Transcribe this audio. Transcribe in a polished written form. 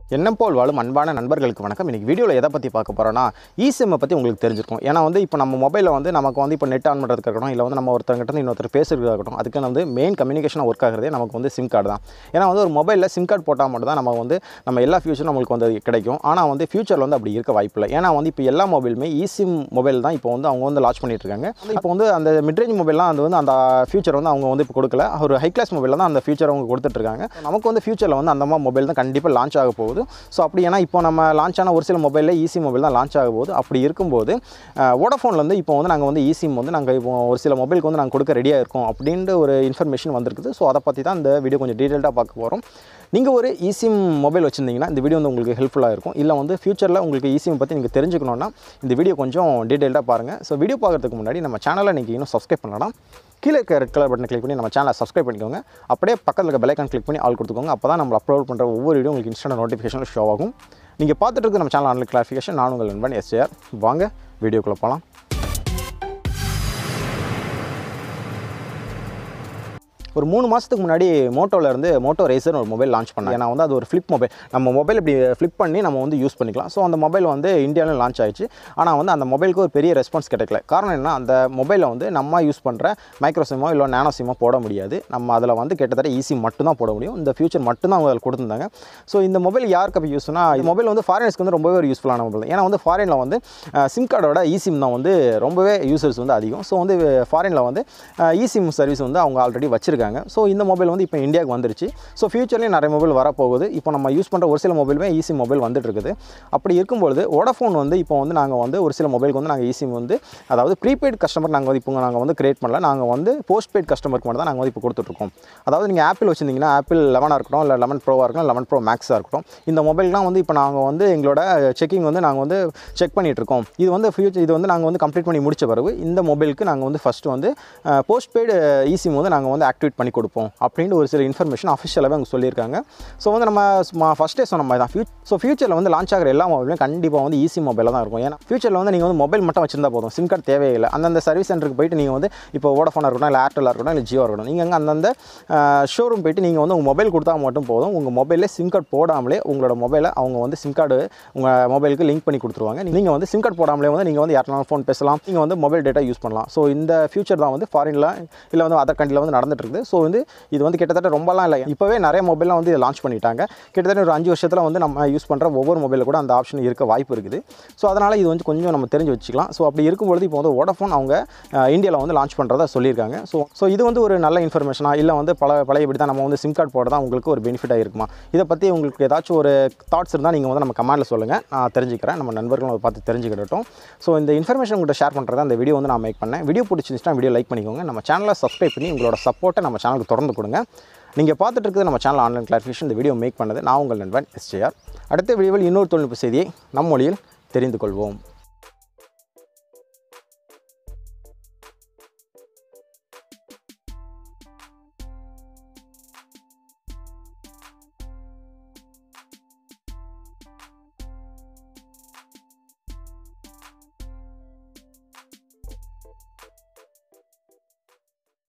எண்ணம் போல் வாழும் அன்பான நண்பர்களுக்கு வணக்கம். இன்னைக்கு வீடியோவில் எதை பற்றி பார்க்க போகிறோன்னா eSIM பற்றி உங்களுக்கு தெரிஞ்சிருக்கும். ஏன்னா இப்போ நம்ம மொபைலில் நமக்கு இப்போ நெட் ஆன் பண்ணுறதுக்கு இருக்கட்டும், இல்லை நம்ம ஒருத்தர்கிட்ட இன்னொருத்தர் பேசுறதுக்கு இருக்கட்டும், அதுக்கு மெயின் கம்யூனிகேஷனாக ஒர்க் ஆகிறதே நமக்கு சிம் கார்டு தான். ஏன்னா ஒரு மொபைலில் சிம் கார்டு போட்டால் மட்டும் தான் நம்ம எல்லா ஃபியூச்சரும் நம்மளுக்கு கிடைக்கும். ஆனால் ஃபியூச்சரில் அப்படி இருக்க வாய்ப்பில்லை. ஏன்னா இப்போ எல்லா மொபைலுமே eSIM மொபைல் தான் இப்போ அவங்க லான்ச் பண்ணிட்டு இருக்காங்க. இப்போ அந்த மிட்ரேஞ்ச் மொபைல்லாம் அந்த ஃபியூச்சர் அவங்க இப்போ கொடுக்கல. ஒரு ஹை கிளாஸ் மொபைலில் தான் அந்த ஃபியூச்சர் அவங்க கொடுத்துட்டு இருக்காங்க. நமக்கு ஃபியூச்சரில் அந்த மொபைல் தான் கண்டிப்பாக லான்ச் ஆக போகுது. ஸோ அப்படி ஏன்னா இப்போ நம்ம லான்ச் ஆன ஒரு சில மொபைலில் eSIM மொபைல் தான் லான்ச் ஆக போகுது. அப்படி இருக்கும்போது வோடஃபோன்லேருந்து இப்போ நாங்கள் eSIM நாங்கள் இப்போ ஒரு சில மொபைலுக்கு நாங்கள் கொடுக்க ரெடியாக இருக்கோம் அப்படின்ற ஒரு இன்ஃபர்மேஷன் வந்திருக்குது. ஸோ அதை பற்றி தான் இந்த வீடியோ கொஞ்சம் டீட்டெயில்டாக பார்க்க போகிறோம். நீங்கள் ஒரு eSIM மொபைல் வச்சுருந்தீங்கன்னா இந்த வீடியோ உங்களுக்கு ஹெல்ப்ஃபுல்லாக இருக்கும். இல்லை ஃபியூச்சரில் உங்களுக்கு eSIM பற்றி நீங்கள் தெரிஞ்சுக்கணுன்னா இந்த வீடியோ கொஞ்சம் டீட்டெயில்டாக பாருங்கள். ஸோ வீடியோ பார்க்குறதுக்கு முன்னாடி நம்ம சேனலை நீங்கள் இன்னும் சப்ஸ்கிரைப் பண்ணலாம். கீழே இருக்க ரெட் கலர் பட்டனை கிளிக் பண்ணி நம்ம சேனலை சப்ஸ்கிரைப் பண்ணிக்கோங்க. அப்படியே பக்கத்தில் இருக்க பெல் ஐகான் கிளிக் பண்ணி ஆல் கொடுத்துக்கோங்க. அப்போ தான் நம்ம அப்லோட் பண்ணுற ஒவ்வொரு வீடியோ உங்களுக்கு இன்ஸ்டன்ட் நோட்டிஃபிகேஷனில் ஷோ ஆகும். நீங்கள் பார்த்துட்டு இருக்க நம்ம சேனல் ஆன்லைன் கிளாரிஃபிகேஷன். நான் உங்கள் நண்பன் S.J.Ram. வாங்க வீடியோக்குள்ளே போகலாம். ஒரு 3 மாதத்துக்கு முன்னாடி மோட்டோ ரேசர் ஒரு மொபைல் லான்ச் பண்ணாங்க. ஏன்னா அது ஒரு ஃப்ளிப் மொபைல். நம்ம மொபைல் இப்படி ஃப்ளிப் பண்ணி நம்ம யூஸ் பண்ணிக்கலாம். ஸோ அந்த மொபைல் இந்தியாவில் லான்ச் ஆயிடுச்சு. ஆனால் அந்த மொபைலுக்கு ஒரு பெரிய ரெஸ்பான்ஸ் கிடைக்கல. காரணம் என்ன, அந்த மொபைலில் நம்ம யூஸ் பண்ணுற மைக்ரோ சிம்மோ இல்லை நானோ சிம்மோ போட முடியாது. நம்ம அதில் கிட்டத்தட்ட eSIM மட்டும் தான் போட முடியும். இந்த ஃபியூச்சர் மட்டும் தான் அவங்க அதில் கொடுத்துருந்தாங்க. ஸோ இந்த மொபைல் யாருக்கு அப்போ யூஸ்னா, இந்த மொபைல் ஃபாரினர்ஸ்க்கு ரொம்பவே ஒரு யூஸ்ஃபுல்லான மொபைல். ஏன்னா ஃபாரினில் சிம் கார்டோட eSIM தான் ரொம்பவே யூசர்ஸ் அதிகம். ஸோ ஃபாரினில் eSIM சர்வீஸ் அவங்க ஆல்ரெடி வச்சிருக்காங்க. ஸோ இந்த மொபைல் இப்போ இந்தியாவுக்கு வந்துருச்சு. ஸோ ஃபியூச்சர்லேயும் நிறைய மொபைல் வரப்போகுது. இப்போ நம்ம யூஸ் பண்ணுற ஒரு சில மொபைலுமே eSIM மொபைல் வந்துட்டு இருக்குது. அப்படி இருக்கும்போது வோடஃபோன் இப்போ நாங்கள் ஒரு சில மொபைலுக்கு நாங்கள் eSIM அதாவது ப்ரீபெய்ட் கஸ்டமர் நாங்கள் கிரியேட் பண்ணல. நாங்கள் போஸ்ட்பெய்ட் கஸ்டமருக்கு மட்டும் தான் நாங்கள் இப்போ கொடுத்துட்ருக்கோம். அதாவது நீங்கள் ஆப்பிள் வச்சுருந்தீங்கன்னா ஆப்பிள் 11 இருக்கட்டும், இல்லை 11 ப்ரோவாக இருக்கட்டும், 11 ப்ரோ மேக்ஸாக இருக்கட்டும், இந்த மொபைல்லாம் இப்போ நாங்கள் எங்களோட செக்கிங் நாங்கள் செக் பண்ணிகிட்ருக்கோம். இது ஃபியூச்சர் இது நாங்கள் கம்ப்ளீட் பண்ணி முடிச்ச பிறகு இந்த மொபைலுக்கு நாங்கள் ஃபஸ்ட்டு போஸ்ட்பெய்டு eSIM நாங்கள் ஆக்டிவேட் பண்ணி கொடுப்போம் அப்படின்ட்டு ஒரு சில இன்ஃபர்மேஷன் அஃபிஷியலாகவே அவங்க சொல்லியிருக்காங்க. ஸோ நம்ம ஃபஸ்ட்டே சொன்ன மாதிரி தான் ஃபியூச்சரில் லான்ச் ஆகிற எல்லா மொபைலுமே கண்டிப்பாக eSIM மொபைலாக தான் இருக்கும். ஏன்னா ஃபியூச்சரில் நீங்கள் மொபைல் மட்டும் வச்சிருந்தா போதும், சிம் கார்டு தேவையில்லை. அந்தந்த சர்வீஸ் சென்டருக்கு போய்ட்டு நீங்கள் இப்போ வோடஃபோனாக இருக்கட்டும், இல்லை ஏர்டெல்லாக இருக்கட்டும், இல்லை ஜியோ இருக்கட்டும், நீங்கள் அந்தந்த ஷோரூம் போய்ட்டு நீங்கள் உங்கள் மொபைல் கொடுத்தா மட்டும் போதும். உங்கள் மொபைலில் சிம் கார்டு போடாமலே உங்களோட மொபைலை அவங்க சிம் கார்டு உங்கள் மொபைலுக்கு லிங்க் பண்ணி கொடுத்துருவாங்க. நீங்கள் சிம் கார்டு போடாமலே நீங்கள் யாருனாலும் ஃபோன் பேசலாம், நீங்கள் மொபைல் டேட்டா யூஸ் பண்ணலாம். ஸோ இந்த ஃபியூச்சர் தான் ஃபாரினில் இல்லை அதர் கண்ட்ரியில் நடந்துட்டு இருக்குது. ஸோ இது கிட்டத்தட்ட ரொம்பலாம் இல்லை, இப்போவே நிறைய மொபைல்லாம் இதை லான்ச் பண்ணிட்டாங்க. கிட்டத்தட்ட ஒரு 5 வருஷத்தில் நம்ம யூஸ் பண்ணுற ஒவ்வொரு மொபைலில் கூட அந்த ஆப்ஷன் இருக்க வாய்ப்பு இருக்குது. ஸோ அதனால் இது கொஞ்சம் நம்ம தெரிஞ்சு வச்சுக்கலாம். ஸோ அப்படி இருக்கும்பொழுது இப்போ வோடஃபோன் அவங்க இந்தியாவில் லான்ச் பண்ணுறதா சொல்லியிருக்காங்க. ஸோ இது ஒரு நல்ல இன்ஃபர்மேஷனாக இல்லை பழையபடி தான் நம்ம சிம் கார்டு போட தான் உங்களுக்கு ஒரு பெனிஃபிட்டாக இருக்குமா? இதை பற்றி உங்களுக்கு ஏதாச்சும் ஒரு தாட்ஸ் இருந்தால் நீங்கள் நம்ம கமெண்ட்டில் சொல்லுங்கள், நான் தெரிஞ்சுக்கிறேன். நம்ம நண்பர்களும் அதை பார்த்து தெரிஞ்சுக்கிட்டோம். ஸோ இந்த இன்ஃபர்மேஷன் உங்கள்கிட்ட ஷேர் பண்ணுறது அந்த வீடியோ நான் மேக் பண்ணேன். வீடியோ பிடிச்சிருந்துச்சுன்னா வீடியோ லைக் பண்ணிக்கோங்க. நம்ம சேனலை சப்ஸ்கிரைப் பண்ணி உங்களோட சப்போர்ட்டை நம்ம சேனலுக்கு தொடர்ந்து கொடுங்க. நீங்கள் பார்த்துட்டு இருக்கிறது நம்ம சேனல் ஆன்லைன் கிளாரிஃபிகேஷன். இந்த வீடியோ மேக் பண்ணது நான் உங்கள் நண்பன் S.J.Ram. அடுத்த வீடியோவில் இன்னொரு தொழில்நுட்ப செய்தியை நம் மொழியில் தெரிந்து கொள்வோம்.